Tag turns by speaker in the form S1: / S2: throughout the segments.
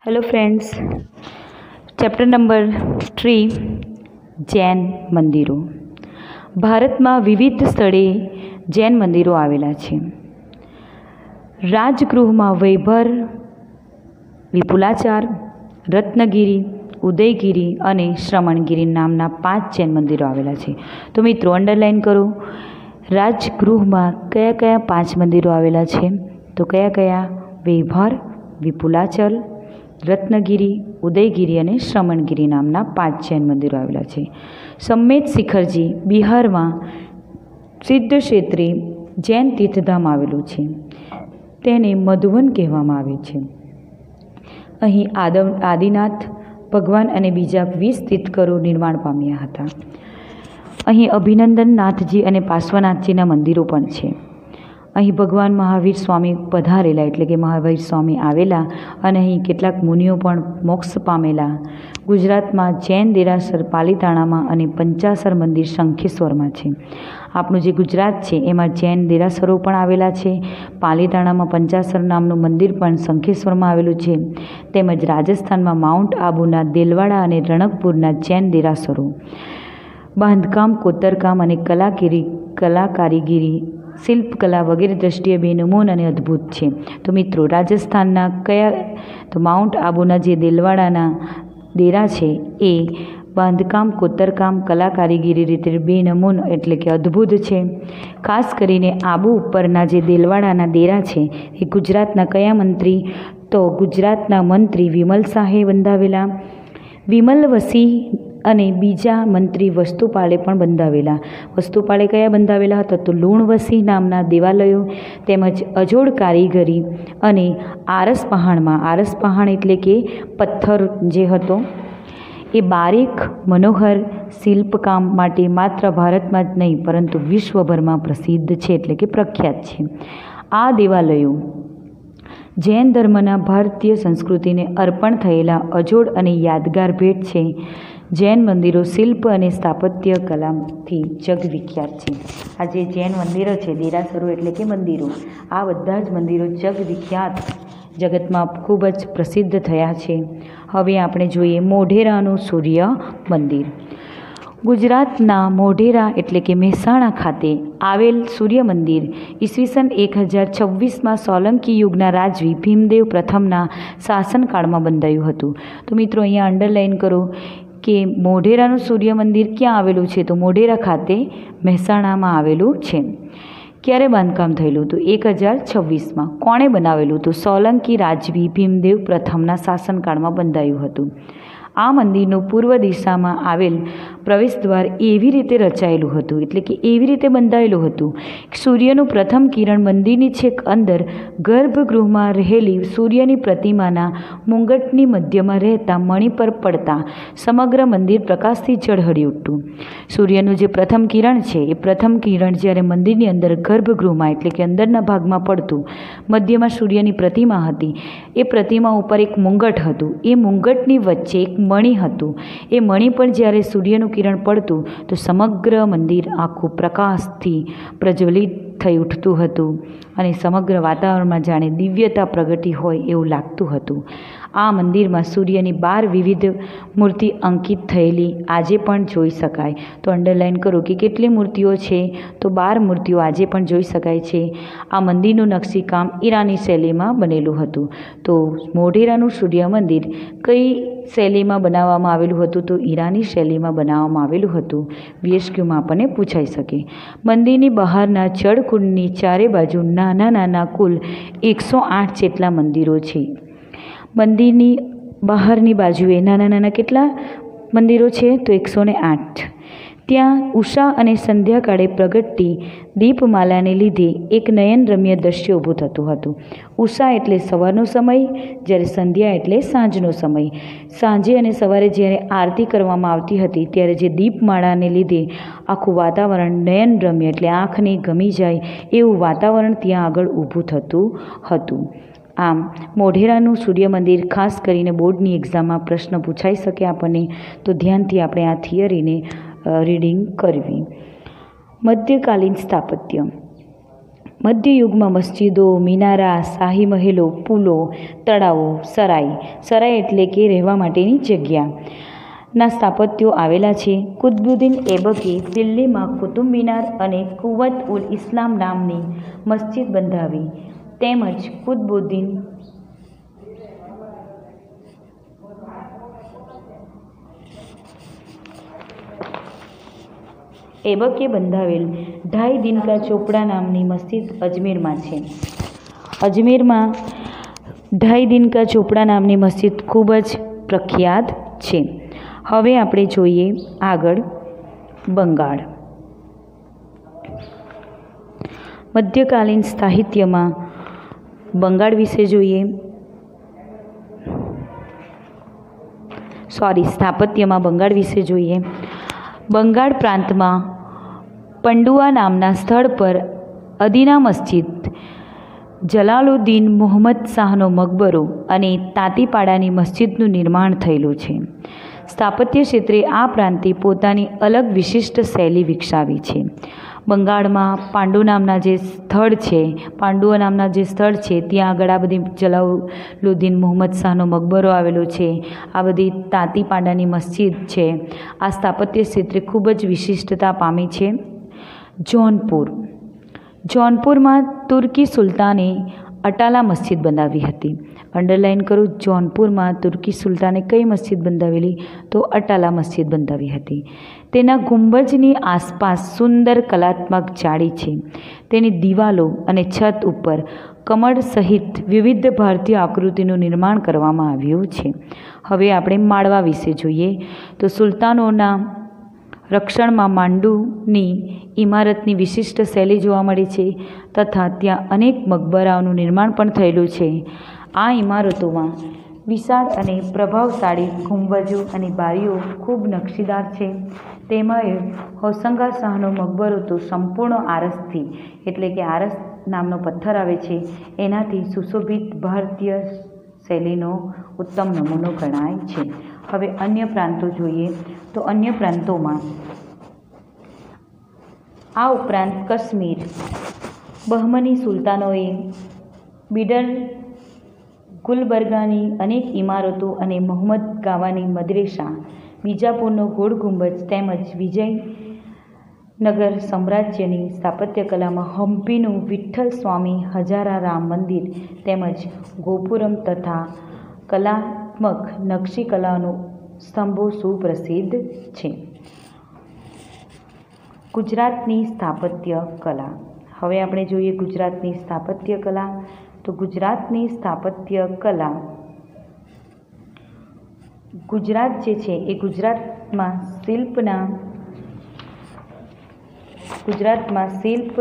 S1: Hello friends, chapter number 3 Jain मंदिरों। ભારતમાં વિવિધ સ્થળે જૈન મંદિરો આવેલા છે। રાજગૃહમાં વૈભર, વિપુલાચાર, રત્નગિરી, ઉદયગિરી અને શ્રમણગિરી નામના 5 જૈન મંદિરો આવેલા છે। તો મિત્રો અંડરલાઇન કરો, રાજગૃહમાં કયા કયા 5 મંદિરો આવેલા છે? તો કયા કયા? વૈભર, વિપુલાચલ, રત્નગિરી, ઉદયગિરી અને શ્રમણગિરી નામના 5 જૈન મંદિરો આવેલા છે। સમ્મેત શિખરજી બિહારમાં સિદ્ધ ક્ષેત્રે જૈન તીર્થધામ આવેલું છે, તેને મધુવન કહેવામાં આવે છે। અહીં આદિનાથ ભગવાન અને બીજા 20 તીર્થંકરો નિર્માણ પામ્યા હતા। અહીં અભિનંદન નાથજી અને પાર્શ્વનાથજીના મંદિરો પણ છે। અહીં ભગવાન મહાવીર સ્વામી પધારેલા, એટલે કે મહાવીર સ્વામી આવેલા અને અહીં કેટલાક મુનિઓ પણ મોક્ષ પામેલા। ગુજરાતમાં જૈન દેરાસર પાલીતાણામાં અને પંચાસર મંદિર શંખેશ્વરમાં છે। આપણું જે ગુજરાત છે એમાં જૈન દેરાસરો પણ આવેલા છે। પાલીતાણામાં પંચાસર નામનું મંદિર પણ શંખેશ્વરમાં આવેલું છે, તેમજ રાજસ્થાનમાં માઉન્ટ આબુના દેલવાડા અને રણકપુરના જૈન દેરાસરો બાંધકામ, કોતરકામ અને કલાકારીગીરી, શિલ્પકલા વગેરે દ્રષ્ટિએ બેનમૂન અને અદ્ભુત છે। તો મિત્રો રાજસ્થાનના કયા? તો માઉન્ટ આબુના જે દેલવાડાના દેરા છે એ બાંધકામ, કોતરકામ, કલાકારીગીરી રીતે બેનમૂન એટલે કે અદ્ભુત છે। ખાસ કરીને આબુ ઉપરના જે દેલવાડાના દેરા છે એ ગુજરાતના કયા મંત્રી? તો ગુજરાતના મંત્રી વિમલ શાહે બંધાવેલા। વિમલ વસી અને બીજા મંત્રી વસ્તુપાલે પણ બંધાવેલા। વસ્તુપાલે કયા બંધાવેલા હતા? તો લુણવસી નામના દેવાલયો તેમજ અજોડ કારીગરી અને આરસપહાણમાં, આરસપહાણ એટલે કે પથ્થર જે હતો એ બારીક મનોહર શિલ્પકામ માટે માત્ર ભારતમાં જ નહીં પરંતુ વિશ્વભરમાં પ્રસિદ્ધ છે, એટલે કે પ્રખ્યાત છે। આ દેવાલયો જૈન ધર્મના ભારતીય સંસ્કૃતિને અર્પણ થયેલા અજોડ અને યાદગાર ભેટ છે। જૈન મંદિરો શિલ્પ અને સ્થાપત્ય કલાથી જગવિખ્યાત છે। આ જે જૈન મંદિરો છે, દેરાસરો એટલે કે મંદિરો, આ બધા જ મંદિરો જગવિખ્યાત, જગતમાં ખૂબ જ પ્રસિદ્ધ થયા છે। હવે આપણે જોઈએ મોઢેરાનું સૂર્ય મંદિર। ગુજરાતના મોઢેરા એટલે કે મહેસાણા ખાતે આવેલ સૂર્ય મંદિર ઈસવીસન 1026માં સોલંકી યુગના રાજવી ભીમદેવ પ્રથમના શાસનકાળમાં બંધાયું હતું। તો મિત્રો અહીંયા અંડરલાઇન કરો કે મોઢેરાનું સૂર્ય મંદિર ક્યાં આવેલું છે? તો મોઢેરા ખાતે મહેસાણામાં આવેલું છે। ક્યારે બાંધકામ થયેલું? તો 1026માં। કોણે બનાવેલું? તો સોલંકી રાજવી ભીમદેવ પ્રથમના શાસનકાળમાં બંધાયું હતું। આ મંદિરનું પૂર્વ દિશામાં આવેલ પ્રવેશદ્વાર એવી રીતે રચાયેલું હતું, એટલે કે એવી રીતે બંધાયેલું હતું કે સૂર્યનું પ્રથમ કિરણ મંદિરની છેક અંદર ગર્ભગૃહમાં રહેલી સૂર્યની પ્રતિમાના મુંગટની મધ્યમાં રહેતા મણિ પર પડતા સમગ્ર મંદિર પ્રકાશથી ઝળહળી ઉઠતું। સૂર્યનું જે પ્રથમ કિરણ છે એ પ્રથમ કિરણ જ્યારે મંદિરની અંદર ગર્ભગૃહમાં એટલે કે અંદરના ભાગમાં પડતું, મધ્યમાં સૂર્યની પ્રતિમા હતી, એ પ્રતિમા ઉપર એક મુંગટ હતું, એ મુંગટની વચ્ચે એક મણિ હતું, એ મણિ પર જ્યારે સૂર્યનું કિરણ પડતું તો સમગ્ર મંદિર આખું પ્રકાશથી પ્રજ્વલિત થઈ ઉઠતું હતું અને સમગ્ર વાતાવરણમાં જાણે દિવ્યતા પ્રગટી હોય એવું લાગતું હતું। આ મંદિરમાં સૂર્યની 12 વિવિધ મૂર્તિ અંકિત થયેલી આજે પણ જોઈ શકાય। તો અંડરલાઇન કરો કે કેટલી મૂર્તિઓ છે? તો 12 મૂર્તિઓ આજે પણ જોઈ શકાય છે। આ મંદિરનું નકશીકામ ઈરાની શૈલીમાં બનેલું હતું। તો મોઢેરાનું સૂર્ય મંદિર કઈ શૈલીમાં બનાવવામાં આવેલું હતું? તો ઈરાની શૈલીમાં બનાવવામાં આવેલું હતું। VSQમાં આપણને પૂછાઈ શકે। મંદિરની બહારના જળકુંડની ચારે બાજુ નાના નાના કુલ 108 જેટલા મંદિરો છે। મંદિરની બહારની બાજુએ નાના નાના કેટલા મંદિરો છે? તો 108। ત્યાં ઉષા અને સંધ્યાકાળે પ્રગટતી દીપમાલાને લીધે એક નયનરમ્ય દ્રશ્ય ઊભું થતું હતું। ઉષા એટલે સવારનો સમય, જ્યારે સંધ્યા એટલે સાંજનો સમય। સાંજે અને સવારે જ્યારે આરતી કરવામાં આવતી હતી ત્યારે જે દીપમાળાને લીધે આખું વાતાવરણ નયનરમ્ય એટલે આંખને ગમી જાય એવું વાતાવરણ ત્યાં આગળ ઊભું થતું હતું। આમ મોઢેરાનું સૂર્ય મંદિર ખાસ કરીને બોર્ડની એક્ઝામમાં પ્રશ્ન પૂછાઈ શકે આપણને, તો ધ્યાનથી આપણે આ થિયરીને રીડિંગ કરવી। મધ્યકાલીન સ્થાપત્ય। મધ્યયુગમાં મસ્જિદો, મિનારા, શાહી મહેલો, પુલો, તળાવો, સરાય એટલે કે રહેવા માટેની જગ્યાના સ્થાપત્યો આવેલા છે. કુતુબુદ્દીન ઐબકે દિલ્હીમાં કુતુબ મિનાર અને કુવત ઉલ ઇસ્લામ નામની મસ્જિદ બંધાવી. તેમજ કુતુબુદ્દીન ઐબકે બંધાવેલ ઢાઈ દિનકા ચોપડા નામની મસ્જિદ અજમેરમાં છે. અજમેરમાં ઢાઈ દિનકા ચોપડા નામની મસ્જિદ ખૂબ જ પ્રખ્યાત છે. હવે આપણે જોઈએ આગળ બંગાળ. મધ્યકાલીન સાહિત્યમાં બંગાળ વિશે જોઈએ. સ્થાપત્યમાં બંગાળ વિશે જોઈએ. બંગાળ પ્રાંતમાં પંડુઆ નામના સ્થળ પર અદીના મસ્જિદ, જલાલુદ્દીન મુહમ્મદ શાહનો મકબરો અને તાતીપાડાની મસ્જિદનું નિર્માણ થયેલું છે. સ્થાપત્ય ક્ષેત્રે આ પ્રાંતે પોતાની અલગ વિશિષ્ટ શૈલી વિકસાવી છે. બંગાળમાં પાંડુઆ નામના જે સ્થળ છે ત્યાં આગળ આ બધી જલાલુદ્દીન મુહમ્મદ શાહનો મકબરો આવેલો છે. આ બધી તાતીપાડાની મસ્જિદ છે. આ સ્થાપત્ય ક્ષેત્રે ખૂબ જ વિશિષ્ટતા પામી છે. જૌનપુરમાં તુર્કી સુલતાને અટાલા મસ્જિદ બનાવી હતી. અંડરલાઇન કરો. જૌનપુરમાં તુર્કી સુલતાને કઈ મસ્જિદ બંધાવેલી? તો અટાલા મસ્જિદ બંધાવી હતી. તેના ગુંબજની આસપાસ સુંદર કલાત્મક જાળી છે. તેની દિવાલો અને છત ઉપર કમળ સહિત વિવિધ ભારતીય આકૃતિનું નિર્માણ કરવામાં આવ્યું છે. હવે આપણે માળવા વિશે જોઈએ તો સુલતાનોના રક્ષણમાં માંડુની ઇમારતની વિશિષ્ટ શૈલી જોવા મળે છે તથા ત્યાં અનેક મકબરાઓનું નિર્માણ પણ થયેલું છે. આ ઇમારતોમાં વિશાળ અને પ્રભાવશાળી ગુંબજો અને બારીઓ ખૂબ નકશીદાર છે. તેમાં હોસંગા શાહનો મકબરો તો સંપૂર્ણ આરસથી એટલે કે આરસ નામનો પથ્થર આવે છે એનાથી સુશોભિત ભારતીય શૈલીનો ઉત્તમ નમૂનો ગણાય છે. હવે અન્ય પ્રાંતો જોઈએ તો અન્ય પ્રાંતોમાં આ ઉપરાંત કાશ્મીર, બહમની સુલતાનોએ બિડર ગુલબર્ગાની અનેક ઇમારતો અને મોહમ્મદ ગાવાની મદરેસા, બીજાપુરનો ગોળ ગુંબજ તેમજ વિજયનગર સામ્રાજ્યની સ્થાપત્યકલામાં હમ્પીનું વિઠ્ઠલ સ્વામી હજારા રામ મંદિર તેમજ ગોપુરમ તથા કલાત્મક નકશી કલાનો સ્તંભો સુપ્રસિદ્ધ છે. ગુજરાતની સ્થાપત્ય કલા. હવે આપણે જોઈએ ગુજરાતની સ્થાપત્ય કલા. તો ગુજરાતની સ્થાપત્ય કલા, ગુજરાત જે છે એ ગુજરાતમાં શિલ્પ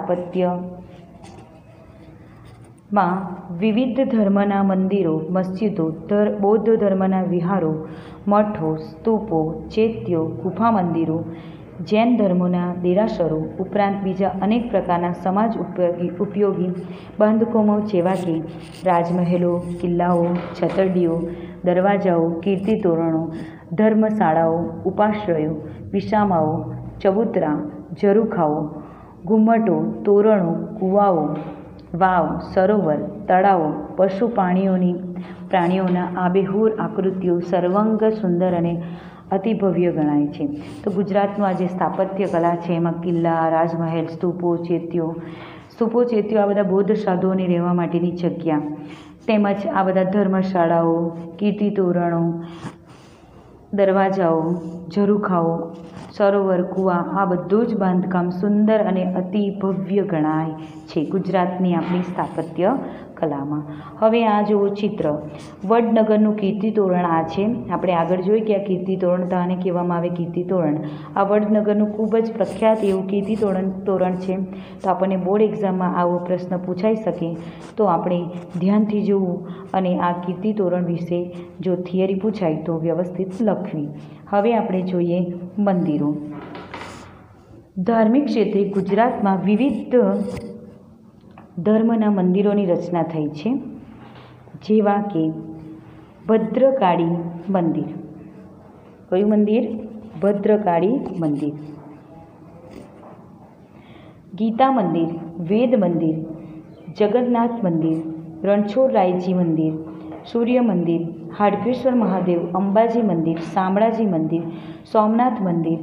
S1: સ્થાપત્યમાં વિવિધ ધર્મના મંદિરો, મસ્જિદો, બૌદ્ધ ધર્મના વિહારો, મઠો, સ્તૂપો, ચૈત્યો, ગુફા મંદિરો, જૈન ધર્મોના દેરાસરો ઉપરાંત બીજા અનેક પ્રકારના સમાજ ઉપયોગી બાંધકામો જેવા કે રાજમહેલો, કિલ્લાઓ, છતરડીઓ, દરવાજાઓ, કીર્તિતોરણો, ધર્મશાળાઓ, ઉપાશ્રયો, વિસામાઓ, ચબૂતરા, ઝરૂખાઓ, ઘુમ્મટો, તોરણો, કૂવાઓ, વાવ, સરોવર, તળાવો, પશુ પ્રાણીઓના આબેહૂબ આકૃતિઓ સર્વાંગ સુંદર અને અતિભવ્ય ગણાય છે. તો ગુજરાતનું આ જે સ્થાપત્ય કલા છે એમાં કિલ્લા, રાજમહેલ, સ્તૂપો, ચૈત્યો આ બધા બૌદ્ધ સાધુઓની રહેવા માટેની જગ્યા તેમજ આ બધા ધર્મશાળાઓ, કીર્તિતોરણો, દરવાજાઓ, ઝરૂખાઓ, સરોવર, કૂવા આ બધું જ બાંધકામ સુંદર અને અતિ ભવ્ય ગણાય છે ગુજરાતની આપણી સ્થાપત્ય કલામાં. હવે આ જુઓ ચિત્ર, વડનગરનું કીર્તિતોરણ આ છે. આપણે આગળ જોઈ કે આ કીર્તિતોરણ તો આને કહેવામાં આવે કીર્તિતોરણ. આ વડનગરનું ખૂબ જ પ્રખ્યાત એવું કીર્તિતોરણ છે. તો આપણને બોર્ડ એક્ઝામમાં આવો પ્રશ્ન પૂછાઈ શકે તો આપણે ધ્યાનથી જોવું અને આ કીર્તિતોરણ વિશે જો થિયરી પૂછાય તો વ્યવસ્થિત લખવી. હવે આપણે જોઈએ મંદિરો. ધાર્મિક ક્ષેત્રે ગુજરાતમાં વિવિધ ધર્મના મંદિરોની રચના થઈ છે, જેવા કે ભદ્રકાળી મંદિર. કયું મંદિર? ભદ્રકાળી મંદિર. ગીતા મંદિર, વેદ મંદિર, જગન્નાથ મંદિર, રણછોડરાયજી મંદિર, સૂર્ય મંદિર, હાડકેશ્વર મહાદેવ, અંબાજી મંદિર, શામળાજી મંદિર, સોમનાથ મંદિર,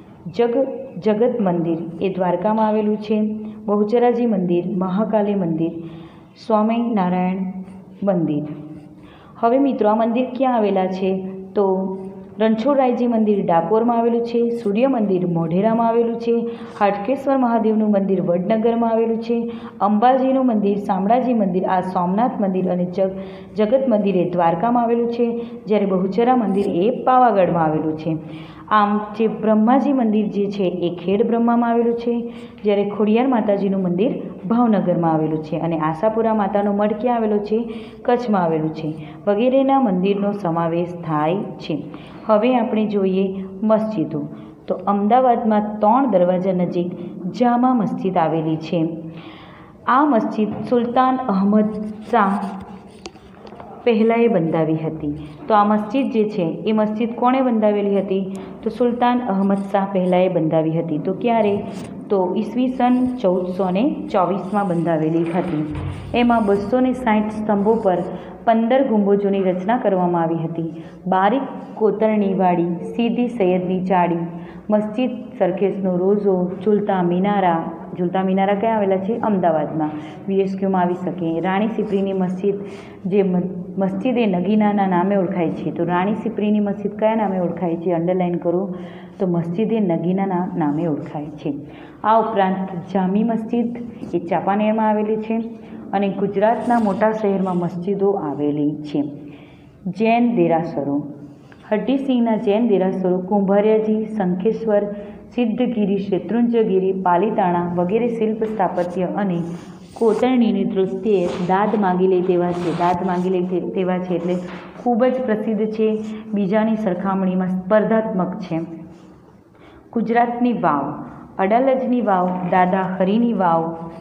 S1: જગત મંદિર એ દ્વારકામાં આવેલું છે. બહુચરાજી મંદિર, મહાકાલી મંદિર, સ્વામિનારાયણ મંદિર. હવે મિત્રો આ મંદિર ક્યાં આવેલા છે? તો રણછોડરાયજી મંદિર ડાકોરમાં આવેલું છે, સૂર્ય મંદિર મોઢેરામાં આવેલું છે, હાટકેશ્વર મહાદેવનું મંદિર વડનગરમાં આવેલું છે, અંબાજીનું મંદિર, શામળાજી મંદિર આ સોમનાથ મંદિર અને જગત મંદિર એ દ્વારકામાં આવેલું છે, જ્યારે બહુચરા મંદિર એ પાવાગઢમાં આવેલું છે. આમ જે બ્રહ્માજી મંદિર જે છે એ ખેડ બ્રહ્મામાં આવેલું છે, જ્યારે ખોડિયાર માતાજીનું મંદિર ભાવનગરમાં આવેલું છે અને આશાપુરા માતાનો મઢ ક્યાં આવેલો છે? કચ્છમાં આવેલું છે, વગેરેના મંદિરનો સમાવેશ થાય છે. હવે આપણે જોઈએ મસ્જિદો. તો અમદાવાદમાં 3 દરવાજા નજીક જામા મસ્જિદ આવેલી છે. આ મસ્જિદ સુલતાન અહમદ શાહ પહેલાંએ બંધાવી હતી. તો આ મસ્જિદ જે છે એ મસ્જિદ કોણે બંધાવેલી હતી? તો સુલતાન અહમદ શાહ પહેલાંએ બંધાવી હતી. તો ક્યારે? તો ઈસવીસન 1424માં બંધાવેલી હતી. એમાં 260 સ્તંભો પર 15 ગુંબજોની રચના કરવામાં આવી હતી. બારીક કોતરણીવાળી સીધી સૈયદની જાળી, મસ્જિદ સરખેજનો રોઝો, ઝૂલતા મિનારા ક્યાં આવેલા છે? અમદાવાદમાં. VSQમાં આવી શકે. રાણી સિપ્રીની મસ્જિદ જે મસ્જિદ એ નગીનાના નામે ઓળખાય છે. તો રાણી સિપ્રીની મસ્જિદ કયા નામે ઓળખાય છે? અંડરલાઇન કરો. તો મસ્જિદ એ નગીનાના નામે ઓળખાય છે. આ ઉપરાંત જામી મસ્જિદ એ ચાંપાનેરમાં આવેલી છે અને ગુજરાતના મોટા શહેરમાં મસ્જિદો આવેલી છે. જૈન દેરાસરો. હરદીસિંહના જૈન દેરાસરો કુંભારિયાજી, શંખેશ્વર, સિદ્ધગીરી, શેત્રુંજયગીરી, પાલીતાણા વગેરે શિલ્પ સ્થાપત્ય અને કોતરણીની દૃષ્ટિએ દાદ માંગી લે તેવા છે. દાદ માંગી લે તેવા છે એટલે ખૂબ જ પ્રસિદ્ધ છે, બીજાની સરખામણીમાં સ્પર્ધાત્મક છે. ગુજરાતની વાવ, અડાલજની વાવ, દાદા હરીની વાવ,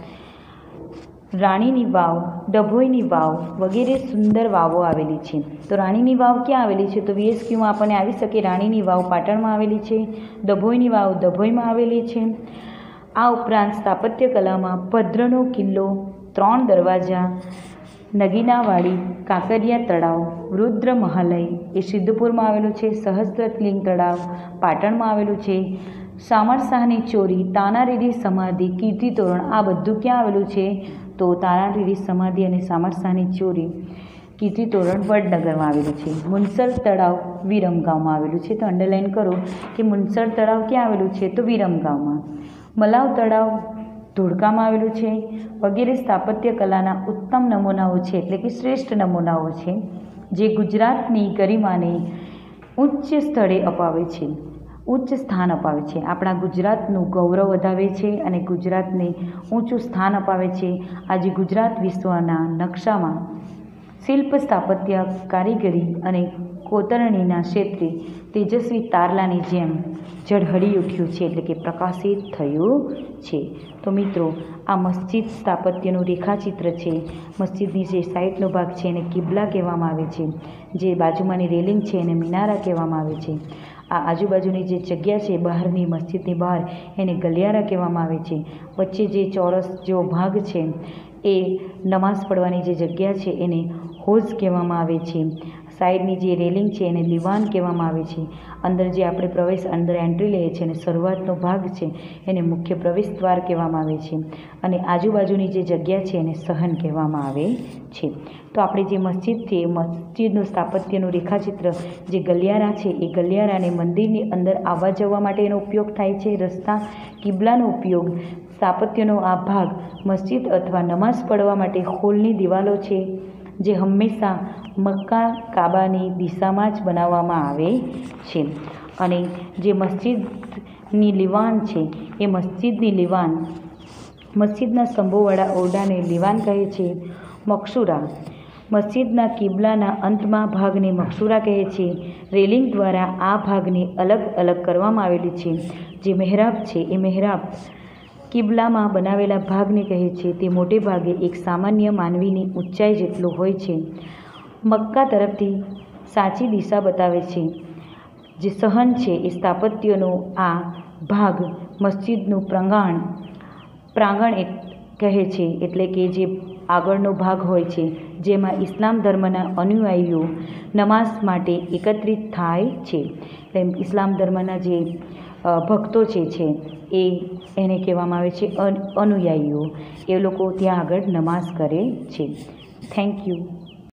S1: રાણીની વાવ, ડભોઈની વાવ વગેરે સુંદર વાવો આવેલી છે. તો રાણીની વાવ ક્યાં આવેલી છે? તો VSQમાં આપણને આવી શકે. રાણીની વાવ પાટણમાં આવેલી છે, ડભોઈની વાવ ડભોઈમાં આવેલી છે. આ ઉપરાંત સ્થાપત્ય કલામાં ભદ્રનો કિલ્લો, 3 દરવાજા, નગીનાવાડી, કાંકરિયા તળાવ, રુદ્ર મહાલય એ સિદ્ધપુરમાં આવેલું છે, સહસ્ત્રલિંગ તળાવ પાટણમાં આવેલું છે, શામળશાહની ચોરી, તાનારીરી સમાધિ, કીર્તિ તોરણ આ બધું ક્યાં આવેલું છે? તો તાનારીરી સમાધિ અને શામળશાહની ચોરી, કીર્તિ તોરણ વડનગરમાં આવેલું છે. મુનસર તળાવ વિરમગામમાં આવેલું છે. તો અંડરલાઇન કરો કે મુનસર તળાવ ક્યાં આવેલું છે? તો વિરમગામમાં. મલાવ તળાવ ધોળકામાં આવેલું છે. વગેરે સ્થાપત્ય કલાના ઉત્તમ નમૂનાઓ છે, એટલે કે શ્રેષ્ઠ નમૂનાઓ છે, જે ગુજરાતની ગરિમાને ઉચ્ચ સ્થાન અપાવે છે. આપણા ગુજરાતનું ગૌરવ વધાવે છે અને ગુજરાતને ઊંચું સ્થાન અપાવે છે. આજે ગુજરાત વિશ્વના નકશામાં શિલ્પ સ્થાપત્ય, કારીગરી અને કોતરણીના ક્ષેત્રે તેજસ્વી તારલાની જેમ ઝળહળી ઉઠ્યું છે, એટલે કે પ્રકાશિત થયું છે. તો મિત્રો આ મસ્જિદ સ્થાપત્યનું રેખાચિત્ર છે. મસ્જિદની જે સાઈડનો ભાગ છે એને કિબલા કહેવામાં આવે છે, જે બાજુમાંની રેલિંગ છે એને મિનારા કહેવામાં આવે છે. આ આજુબાજુની જે જગ્યા છે બહારની મસ્જિદની બહાર એને ગલિયારા કહેવામાં આવે છે. વચ્ચે જે ચોરસ જેવો ભાગ છે એ નમાઝ પડવાની જે જગ્યા છે એને હોઝ કહેવામાં આવે છે. સાઈડની જે રેલિંગ છે એને લીવાન કહેવામાં આવે છે. અંદર જે આપણે અંદર એન્ટ્રી લઈએ છીએ અને શરૂઆતનો ભાગ છે એને મુખ્ય પ્રવેશ દ્વાર કહેવામાં આવે છે અને આજુબાજુની જે જગ્યા છે એને સહન કહેવામાં આવે છે. તો આપણે જે મસ્જિદ છે એ મસ્જિદનું સ્થાપત્યનું રેખાચિત્ર જે ગલિયારા છે એ ગલિયારાને મંદિરની અંદર આવવા જવા માટે એનો ઉપયોગ થાય છે. રસ્તા, કિબલાનો ઉપયોગ, સ્થાપત્યનો આ ભાગ મસ્જિદ અથવા નમાઝ પડવા માટે હોલની દિવાલો છે જે હંમેશા મક્કા કાબાની દિશામાં જ બનાવવામાં આવે છે. અને જે મસ્જિદની લીવાન છે એ મસ્જિદના સ્તંભોવાળા ઓરડાને લીવાન કહે છે. મકસૂરા, મસ્જિદના કિબલાના અંતમાં ભાગને મકસૂરા કહે છે. રેલિંગ દ્વારા આ ભાગને અલગ અલગ કરવામાં આવેલી છે. જે મહેરાબ છે એ મહેરાબ કિબલામાં બનાવેલા ભાગને કહે છે. તે મોટે ભાગે એક સામાન્ય માનવીની ઊંચાઈ જેટલો હોય છે. મક્કા તરફથી સાચી દિશા બતાવે છે. જે સહન છે એ સ્થાપત્યનો આ ભાગ મસ્જિદનું પ્રાંગણ પ્રાંગણ કહે છે, એટલે કે જે આગળનો ભાગ હોય છે જેમાં ઇસ્લામ ધર્મના અનુયાયીઓ નમાઝ માટે એકત્રિત થાય છે. તેમ ઇસ્લામ ધર્મના જે ભક્તો છે એને કહેવામાં આવે છે અનુયાયીઓ. એ લોકો ત્યાં આગળ નમાઝ કરે છે. Thank you.